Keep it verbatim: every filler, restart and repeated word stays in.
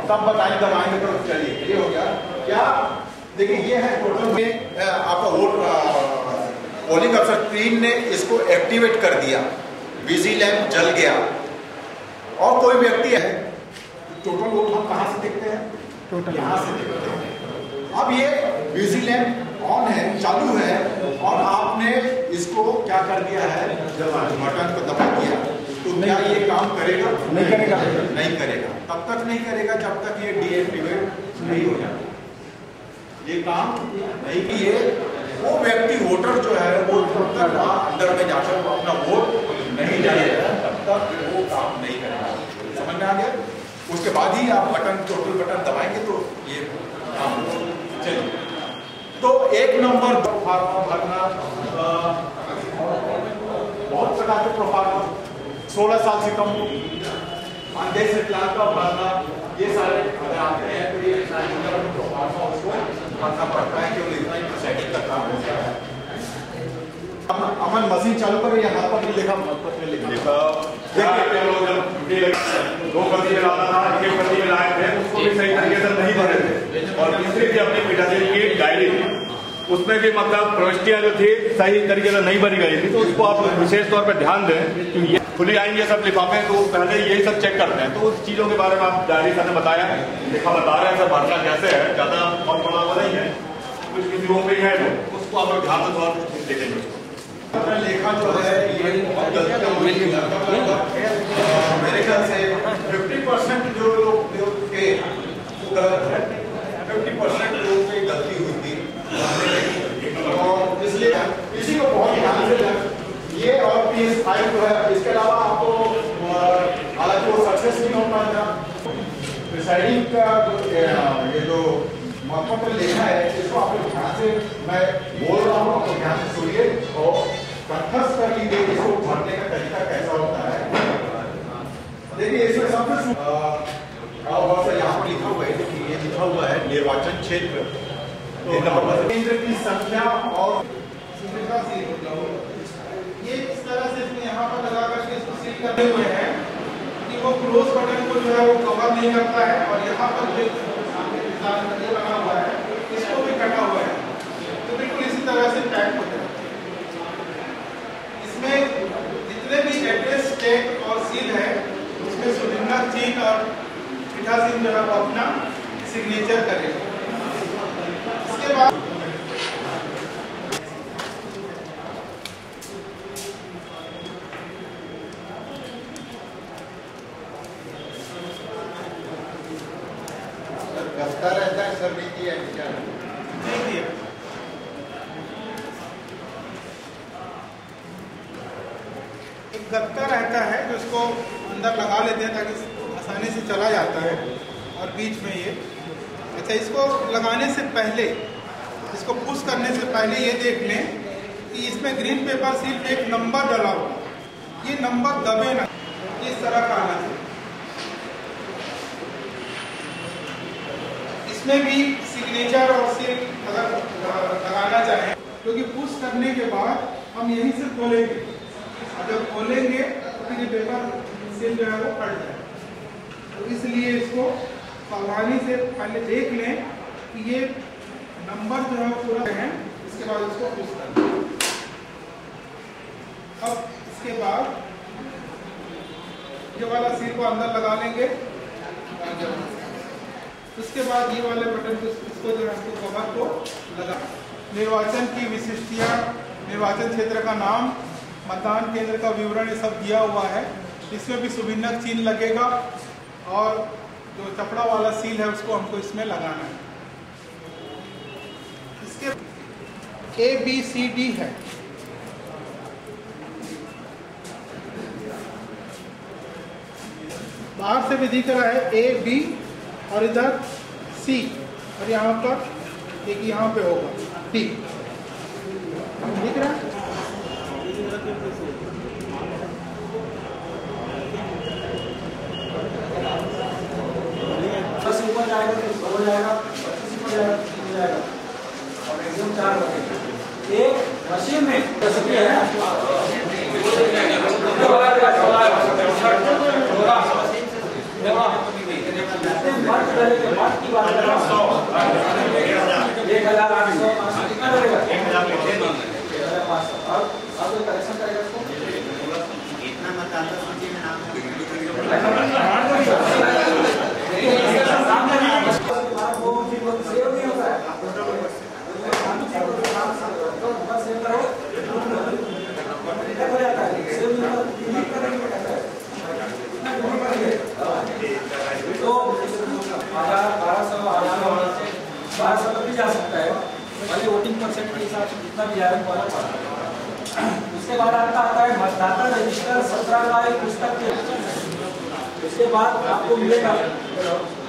तब बताएं दबाएंगे तो चलिए ये हो गया क्या। देखिए ये है टोटल में आपका वोट पोलिंग अफसर तीन ने इसको एक्टिवेट कर दिया, बिजी लैंप जल गया और कोई व्यक्ति है। टोटल वोट हम कहाँ से देखते हैं? टोटल यहाँ से देखते हैं। अब ये बिजी लैंप ऑन है, चालू है और आपने इसको क्या कर दिया है, जब बटन को दबा दिया तो क्या ये काम करेगा? नहीं करेगा, नहीं करेगा। तब तक नहीं करेगा जब तक ये डीएक्टिवेट नहीं हो जाता। ये काम नहीं किए वो व्यक्ति वोटर जो है वो तब तक अंदर में जाकर वो अपना वोट नहीं डालेगा, तब तक वो काम नहीं करेगा। समझ में आ गया? उसके बाद ही आप बटन टोटल बटन दबाएंगे तो ये काम होगा। चलिए तो एक नंबर प्रोफार्मा भरना, बहुत प्रकार के प्रोफार्मा, सोलह साल से कम अंधे से प्लान का भरना, ये सारे अगर आते हैं तो ये सारे प्रोफार्मा उसको भरना पड़ता है केवल इतना ही सेटिंग का काम होता है। अमन मशीन चालू करें या हाथ पर नहीं लिखा? हाथ पर नहीं लिखा। दो गलती में लाना था, एक गलती में लाए थे, उसको भी सही तरीके से नहीं भरे थे और तीसरी भी अपनी पीठासीन की डायरी उसमें भी मतलब प्रविष्टियां जो थी सही तरीके से नहीं भरी गई थी। तो उसको आप विशेष तौर पर ध्यान दें कि ये खुली आएंगे सब लिफाफे तो पहले यही सब चेक करते हैं। तो उस चीजों के बारे में आप डायरी सर ने बताया, लिखा बता रहे हैं सर भरना कैसे है, ज्यादा फॉर्म बना हुआ नहीं है, कुछ किसी वो भी है तो उसको आप लोग ध्यान से थोड़ा देखेंगे। लेखा जो है ये बहुत मेरे ख्याल से पचास परसेंट जो लोग थे वो गलत है, पचास परसेंट लोगों की गलती हुई थी और इसलिए इसी को बहुत ध्यान से ये और पी एस फाइव जो है। इसके अलावा आपको हालांकि वो सक्सेस नहीं हो पाएगा। प्रिसाइडिंग का जो ये जो महत्वपूर्ण लेखा है इसको आप लोग ध्यान से, मैं बोल रहा हूँ आपको ध्यान से सुनिए और कंठस्थ कर लीजिए इसको भरने का तरीका कैसा होता है। देखिए इसमें सबसे और यहाँ पर लिखा हुआ है, देखिए ये लिखा हुआ है निर्वाचन क्षेत्र, केंद्र की संख्या और ये इस तरह से इसमें यहाँ पर लगा करके इसको सील करते हुए हैं कि वो क्लोज बटन को जो है वो कवर नहीं करता है और यहाँ पर जो लगा हुआ है इसको भी कटा हुआ है तो बिल्कुल इसी तरह से पैक हो जाए। इसमें जितने भी एड्रेस टैग और सील है उसमें सुनिंदा चीन और पीठासीन जो है वो अपना सिग्नेचर करेगा। इसके बाद रहता है सर नहीं दिया नहीं दिया एक गत्ता रहता है जो इसको अंदर लगा लेते हैं ताकि आसानी से चला जाता है और बीच में ये अच्छा इसको लगाने से पहले, इसको पुश करने से पहले ये देख लें कि इसमें ग्रीन पेपर सील में एक नंबर डला हुआ, ये नंबर दबे ना, इस तरह का आना चाहिए। इसमें भी सिग्नेचर और सील अगर लगाना चाहें क्योंकि पुश करने के बाद हम यहीं से खोलेंगे और जब खोलेंगे तो फिर ये पेपर सील जो है वो फट जाए। तो इसलिए इसको सावधानी से पहले देख लें कि ये नंबर जो है पूरा है, इसके बाद इसको पुश कर दें। अब इसके बाद ये वाला सील को अंदर लगा लेंगे, उसके बाद ये वाले बटन को इसको जो है इसको कवर को लगा। निर्वाचन की विशिष्टियाँ, निर्वाचन क्षेत्र का नाम, मतदान केंद्र का विवरण ये सब दिया हुआ है। इसमें भी सुभिन्नक चिन्ह लगेगा और जो चपड़ा वाला सील है उसको हमको इसमें लगाना है। इसके ए बी सी डी है, बाहर से भी दिख रहा है ए बी और इधर सी और यहाँ पर एक यहाँ पे होगा डी, दिख रहा है। दस ऊपर जाएगा तो हो जाएगा, पच्चीस ऊपर जाएगा तो हो जाएगा और एकदम चार बनेगा। एक मशीन में रेसिपी है ना मत करे के मत की बात कर रहा हूँ। एक हजार आठ सौ कितना लगेगा? एक हजार पाँच सौ। अब अब कोई करेक्शन करेगा इसको? इतना मत आता सूची में नाम सामने वो सेव नहीं होता है। सेव करो हो जाता है। सेव डिलीट करेंगे कैसे? तो हजार बारह सौ बारह सौ तक भी जा सकता है भले वोटिंग परसेंट के हिसाब से जितना भी जाए वाला पड़ा। उसके बाद आपका आता है मतदाता रजिस्टर सत्रह बाई पुस्तक के। उसके बाद आपको मिलेगा